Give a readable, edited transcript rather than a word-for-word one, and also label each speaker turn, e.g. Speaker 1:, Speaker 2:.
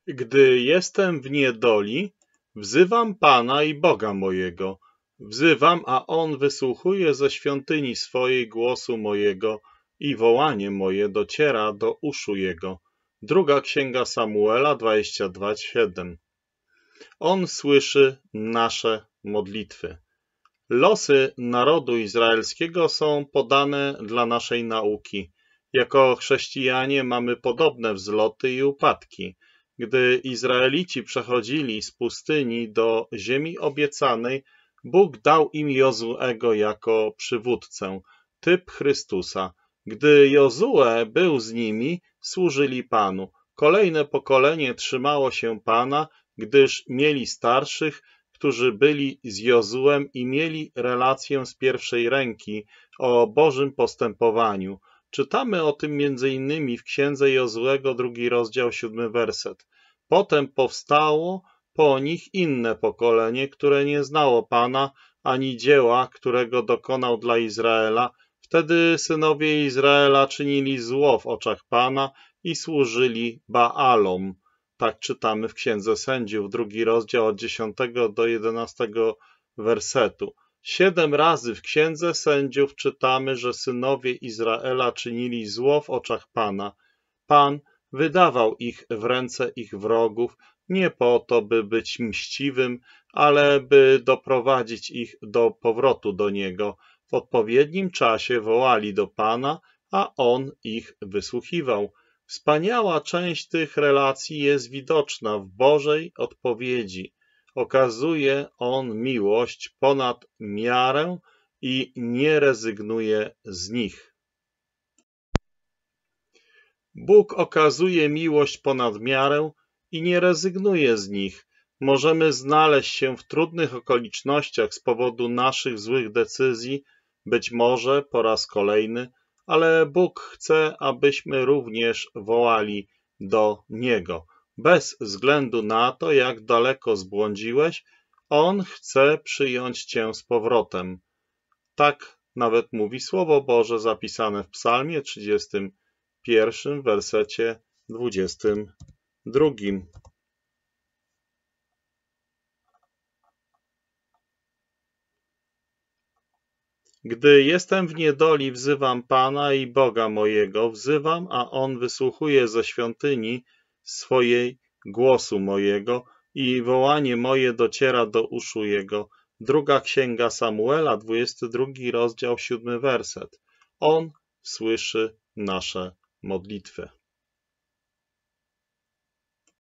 Speaker 1: Gdy jestem w niedoli, wzywam Pana i Boga mojego. Wzywam, a On wysłuchuje ze świątyni swojej głosu mojego i wołanie moje dociera do uszu Jego. Druga Księga Samuela 22:7. On słyszy nasze modlitwy. Losy narodu izraelskiego są podane dla naszej nauki. Jako chrześcijanie mamy podobne wzloty i upadki. Gdy Izraelici przechodzili z pustyni do ziemi obiecanej, Bóg dał im Jozuego jako przywódcę, typ Chrystusa. Gdy Jozue był z nimi, służyli Panu. Kolejne pokolenie trzymało się Pana, gdyż mieli starszych, którzy byli z Jozuem i mieli relację z pierwszej ręki o Bożym postępowaniu. Czytamy o tym m.in. w Księdze Jozuego, 2 rozdział, 7 werset. Potem powstało po nich inne pokolenie, które nie znało Pana, ani dzieła, którego dokonał dla Izraela. Wtedy synowie Izraela czynili zło w oczach Pana i służyli Baalom. Tak czytamy w Księdze Sędziów, 2 rozdział od 10 do 11 wersetu. 7 razy w Księdze Sędziów czytamy, że synowie Izraela czynili zło w oczach Pana. Pan wydawał ich w ręce ich wrogów, nie po to, by być mściwym, ale by doprowadzić ich do powrotu do Niego. W odpowiednim czasie wołali do Pana, a On ich wysłuchiwał. Wspaniała część tych relacji jest widoczna w Bożej odpowiedzi. Okazuje On miłość ponad miarę i nie rezygnuje z nich. Bóg okazuje miłość ponad miarę i nie rezygnuje z nich. Możemy znaleźć się w trudnych okolicznościach z powodu naszych złych decyzji, być może po raz kolejny, ale Bóg chce, abyśmy również wołali do Niego. Bez względu na to, jak daleko zbłądziłeś, On chce przyjąć cię z powrotem. Tak nawet mówi Słowo Boże zapisane w Psalmie 31, wersecie 22. Gdy jestem w niedoli, wzywam Pana i Boga mojego, wzywam, a On wysłuchuje ze świątyni swojej głosu mojego i wołanie moje dociera do uszu Jego. Druga Księga Samuela, 22 rozdział, 7 werset. On słyszy nasze modlitwy.